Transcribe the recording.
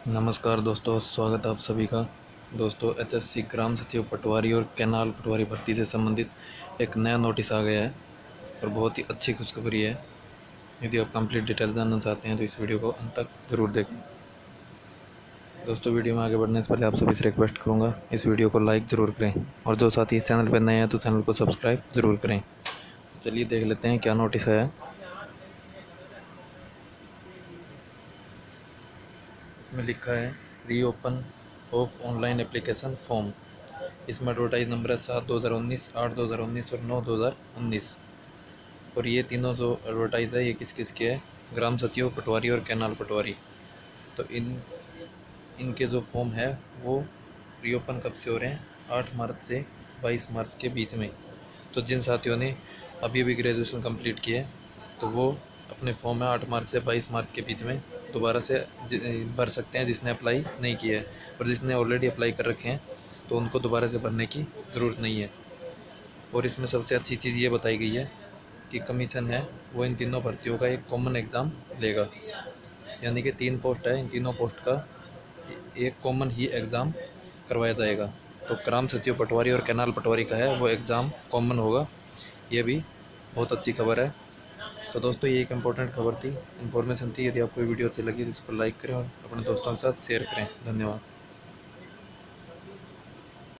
नमस्कार दोस्तों, स्वागत है आप सभी का। दोस्तों, एचएससी ग्राम सचिव पटवारी और कैनाल पटवारी भर्ती से संबंधित एक नया नोटिस आ गया है और बहुत ही अच्छी खुशखबरी है। यदि आप कंप्लीट डिटेल जानना चाहते हैं तो इस वीडियो को अंत तक ज़रूर देखें। दोस्तों, वीडियो में आगे बढ़ने से पहले आप सभी से रिक्वेस्ट करूँगा, इस वीडियो को लाइक ज़रूर करें और जो साथी इस चैनल पर नए हैं तो चैनल को सब्सक्राइब ज़रूर करें। चलिए देख लेते हैं क्या नोटिस है। इसमें लिखा है reopen of online application form. इसमें एडवर्टाइज नंबर है 7/2019, 8/2019 और 9/2019। और ये तीनों जो एडवर्टाइज है ये किस किस के है? ग्राम सचिव, पटवारी और कैनाल पटवारी। तो इनके जो फॉर्म है वो रीओपन कब से हो रहे हैं? 8 मार्च से 22 मार्च के बीच में। तो जिन साथियों ने अभी अभी ग्रेजुएशन कंप्लीट किया है तो वो अपने फॉर्म है 8 मार्च से 22 मार्च के बीच में दोबारा से भर सकते हैं, जिसने अप्लाई नहीं किया है। और जिसने ऑलरेडी अप्लाई कर रखे हैं तो उनको दोबारा से भरने की ज़रूरत नहीं है। और इसमें सबसे अच्छी चीज़ ये बताई गई है कि कमीशन है वो इन तीनों भर्तियों का एक कॉमन एग्ज़ाम लेगा। यानी कि 3 पोस्ट है, इन तीनों पोस्ट का एक कॉमन ही एग्ज़ाम करवाया जाएगा। तो ग्राम सचिव पटवारी और कैनाल पटवारी का है वो एग्ज़ाम कॉमन होगा। ये भी बहुत अच्छी खबर है। तो दोस्तों, ये एक इम्पोर्टेंट खबर थी, इन्फॉर्मेशन थी। यदि आपको वीडियो अच्छी लगी तो इसको लाइक करें और अपने दोस्तों के साथ शेयर करें। धन्यवाद।